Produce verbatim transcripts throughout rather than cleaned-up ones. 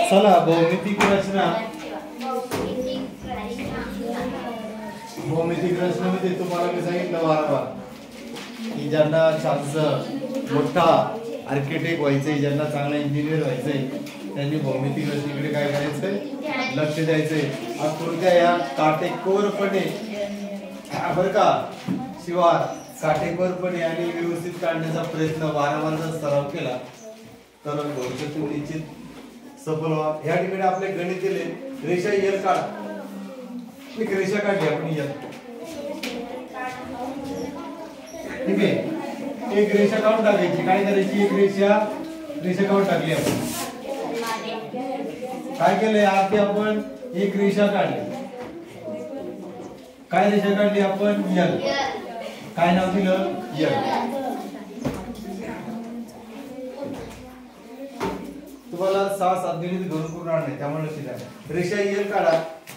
चला भौमितिक रचना भौमितिक रचनेमध्ये तुम्हाला मी सांगितलं वारंवार की ज्यांना छानस मोठा आर्किटेक्ट व्हायचंय, ज्यांना चांगला इंजिनियर व्हायचंय, त्यांनी भौमितिक रचनेकडे काय करायचंय, लक्ष द्यायचंय. आकृत्या या काटेकोरपणे बरं का शिवार काटेकोरपणे आणि व्यवस्थित काढण्याचा प्रयत्न वारंवार जर सराव केला तर भविष्यात निश्चित सफल व्हा. या ठिकाणी आपले गणित दिले, रेषा यल काढा. एक रेषा काढली आपण यल, ठीक आहे. एक रेषा काढून टाकायची. काय करायची, एक रेषा रेषा काढून टाकली आपण. काय केलंय आधी आपण एक रेषा काढली. काय रेषा काढली आपण, यल. काय नाव दिलं, यल. तुम्हाला सहा सात गणित घरून पूर्ण नाही, त्यामुळे लक्ष द्या. रेषा यल काढा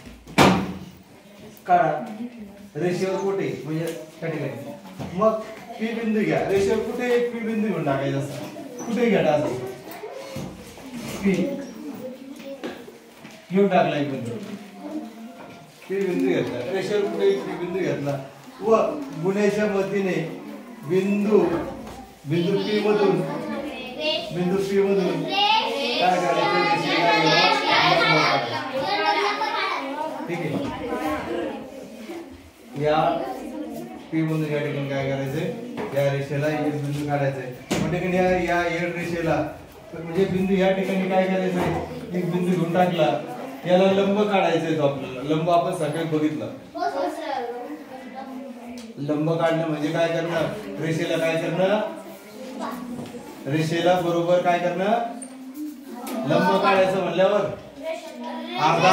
काढा रेषेवर कुठे म्हणजे त्या ठिकाणी मग पी बिंदू घ्या. रेषेवर कुठे एक पी बिंदू घेऊन टाकायचा असं, कुठे घ्या असं पी घेऊन टाकला एक बिंदू, पी बिंदू घेतला. रेषेवर कुठे एक पी बिंदू घेतला व गुण्याच्या मदतीने बिंदू बिंदू पी मधून बिंदू पी मधून काय करायचं, ठीक आहे. या पी मधून या ठिकाणी काय करायचंय, या रेषेला एक बिंदू काढायचंय. म्हणजे या या एड रेषेला म्हणजे बिंदू या ठिकाणी काय करायचंय, एक बिंदू घेऊन टाकला, याला लंब काढायचंय. तो आपल्याला लंब आपण सगळ्यात बघितलं. लंब काढणं म्हणजे काय करणं, रेषेला काय करणं, रेषेला बरोबर काय करणं, लंब काढायचं म्हणल्यावर अर्धा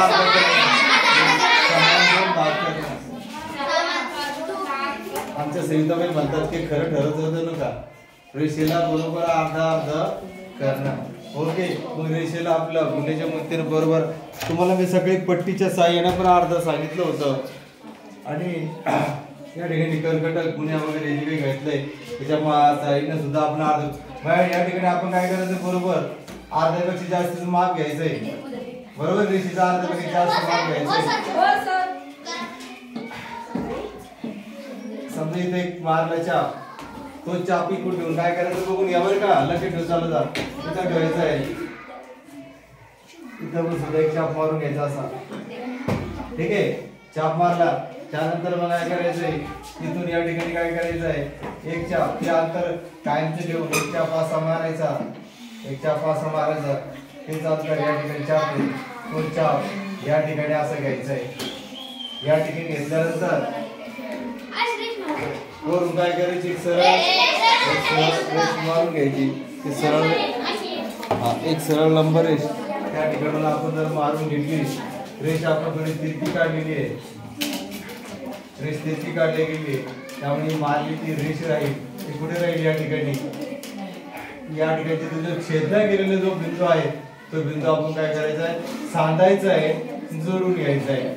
आमच्या सविताबाई म्हणतात की खरं ठरत होतं नका, रेषेला बरोबर अर्धा अर्धा करणं. ओके, मग रेषेला आपल्या गुन्ह्याच्या मदतीने बरोबर तुम्हाला मी सगळी पट्टीच्या साह्याने पण अर्धा सांगितलं होतं. आणि या ठिकाणी कर्कटक गुन्ह्या वगैरे जे काही घेतलंय त्याच्या साह्याने सुद्धा आपण अर्ध या ठिकाणी आपण काय करायचं, बरोबर अर्ध्यापेक्षा जास्त माप घ्यायचंय. बरोबर, रेषेचा अर्ध्यापेक्षा जास्त माप घ्यायचंय. समजा इथे एक मारला चाप, तो चाप इकडून ठेवून काय करायचं बघून या बरं का, लक्ष ठेव, चालू जा. इथं ठेवायचं आहे, इथं पण सुद्धा एक चाप मारून घ्यायचा असा, ठीक आहे. चाप मारला त्यानंतर मला काय करायचंय, इथून या ठिकाणी काय करायचं आहे, एक चाप ते अंतर कायमचं ठेवून एक चाप असा मारायचा, एक चाप असा मारायचा. हेच अंतर या ठिकाणी चाप आहे, तो चाप या ठिकाणी असं घ्यायचं आहे. या ठिकाणी घेतल्यानंतर वरून काय करायची, सरळ मारून घ्यायची. ते सरळ हा एक सरळ लंब रेष त्या ठिकाणी आपण जर मारून घेतली, रेष आपल्याकडे तिरकी काढलेली आहे, रेष तिरकी काढली गेली, त्यामुळे मारली ती रेष राहील. ती कुठे राहील, या ठिकाणी. या ठिकाणी तुझं छेदला गेलेला जो बिंदू आहे तो बिंदू आपण काय करायचा आहे, सांधायचा आहे, जोडून घ्यायचा आहे,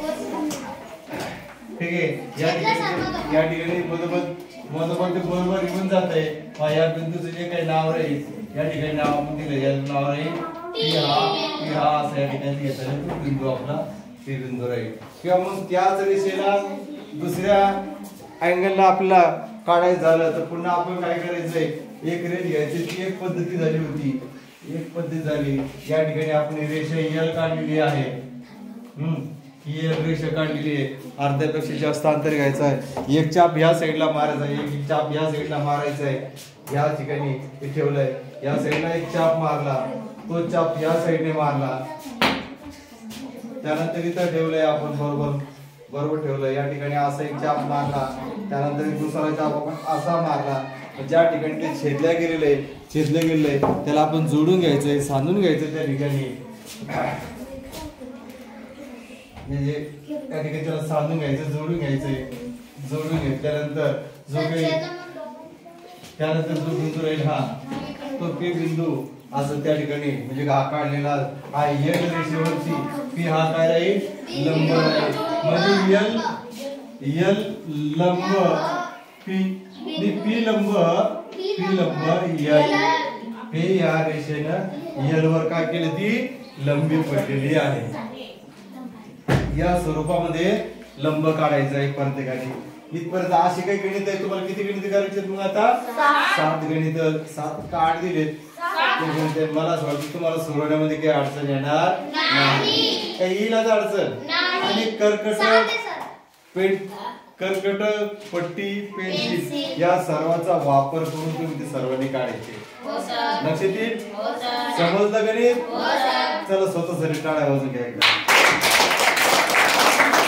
ठीक आहे. या ठिकाणी या ठिकाणी मधोमध मधोमध ते बरोबर येऊन जात आहे. या बिंदूचं जे काही नाव राहील, या ठिकाणी नाव आपण दिलं, या नाव राहील पी हा पी हा असं या ठिकाणी घेतला तो बिंदू आपला पी बिंदू राहील. किंवा मग त्याच रेषेला दुसऱ्या अँगलला आपल्याला काढायचं झालं तर पुन्हा आपण काय करायचंय, एक रेष घ्यायची. ती एक पद्धती झाली होती, एक पद्धत झाली. या ठिकाणी आपण रेषा यल काढलेली आहे, हम्म ही एक रेषा काढलेली आहे. अर्ध्यापेक्षा जास्त अंतर घ्यायचं आहे. एक चाप ह्या साईडला मारायचा आहे, एक चाप ह्या साईडला मारायचा आहे. या ठिकाणी हे ठेवलंय, या साईडला एक चाप मारला, तो चाप या साईडने मारला, त्यानंतर इथं ठेवलंय आपण बरोबर बरोबर ठेवलंय. या ठिकाणी असा एक चाप मारला, त्यानंतर दुसरा चाप आपण असा मारला. ज्या ठिकाणी ते छेदल्या गेलेलं आहे छेदलं गेलेलं आहे त्याला आपण जोडून घ्यायचंय, सांधून घ्यायचं त्या ठिकाणी. म्हणजे त्या ठिकाणी त्याला सांधून घ्यायचं, जोडून घ्यायचंय. जोडून घेतल्यानंतर जो काही त्यानंतर जो बिंदू राहील हा तो पी बिंदू असं त्या ठिकाणी म्हणजे हा काढलेला हा यल रेषेवरती पी हा काय राहील, लंब राहील. म्हणजे यल यल लंब पी पी लंब पी लंब यल हे या रेषेनं एल वर काय केली ती लंबी पडलेली आहे. या स्वरूपामध्ये लंब काढायचं आहे प्रत्येकाने. इथपर्यंत अशी काही गणित आहे. तुम्हाला किती गणित करायचे मग आता? सात गणित. सात का आठ दिलेत ते गणित. मला असं वाटतं तुम्हाला सोडवण्यामध्ये काही अडचण येणार नाही. काही येईलच अडचण. आणि कर्कट पेन कर्कट पट्टी पेन्सिल या सर्वांचा वापर करून तुम्ही ते सर्वांनी काढायचे. लक्षात येईल? समजलं गणित? चला स्वतःसाठी टाळ्या वाजून घ्या एकदा.